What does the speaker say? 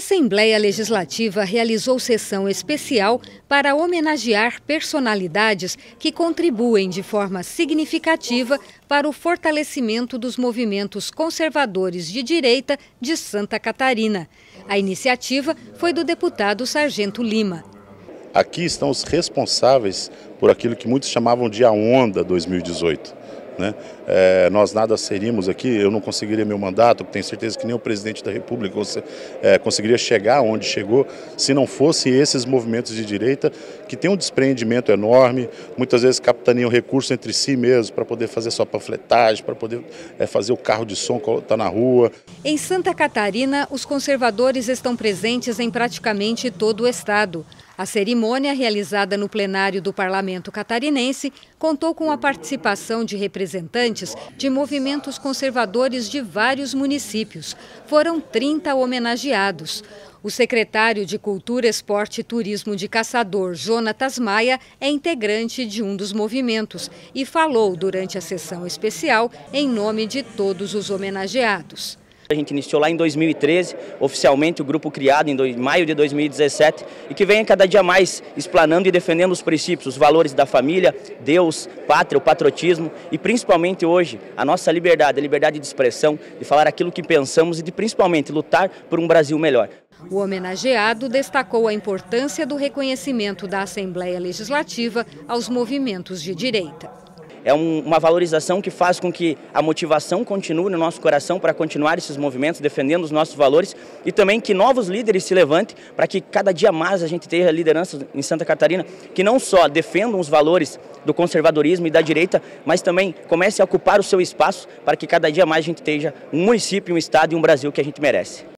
Assembleia Legislativa realizou sessão especial para homenagear personalidades que contribuem de forma significativa para o fortalecimento dos movimentos conservadores de direita de Santa Catarina. A iniciativa foi do deputado Sargento Lima. Aqui estão os responsáveis por aquilo que muitos chamavam de a onda 2018. Nós nada seríamos aqui, eu não conseguiria meu mandato, tenho certeza que nem o presidente da República conseguiria chegar onde chegou se não fossem esses movimentos de direita que têm um despreendimento enorme, muitas vezes capitaneam recursos entre si mesmos para poder fazer sua panfletagem, para poder fazer o carro de som que está na rua. Em Santa Catarina, os conservadores estão presentes em praticamente todo o estado. A cerimônia, realizada no plenário do Parlamento catarinense, contou com a participação de representantes de movimentos conservadores de vários municípios. Foram 30 homenageados. O secretário de Cultura, Esporte e Turismo de Caçador, Jonatas Maia, é integrante de um dos movimentos e falou durante a sessão especial em nome de todos os homenageados. A gente iniciou lá em 2013, oficialmente o grupo criado em maio de 2017 e que vem cada dia mais explanando e defendendo os princípios, os valores da família, Deus, pátria, o patriotismo e principalmente hoje a nossa liberdade, a liberdade de expressão, de falar aquilo que pensamos e de principalmente lutar por um Brasil melhor. O homenageado destacou a importância do reconhecimento da Assembleia Legislativa aos movimentos de direita. É uma valorização que faz com que a motivação continue no nosso coração para continuar esses movimentos, defendendo os nossos valores e também que novos líderes se levantem para que cada dia mais a gente tenha liderança em Santa Catarina que não só defendam os valores do conservadorismo e da direita, mas também comece a ocupar o seu espaço para que cada dia mais a gente tenha um município, um estado e um Brasil que a gente merece.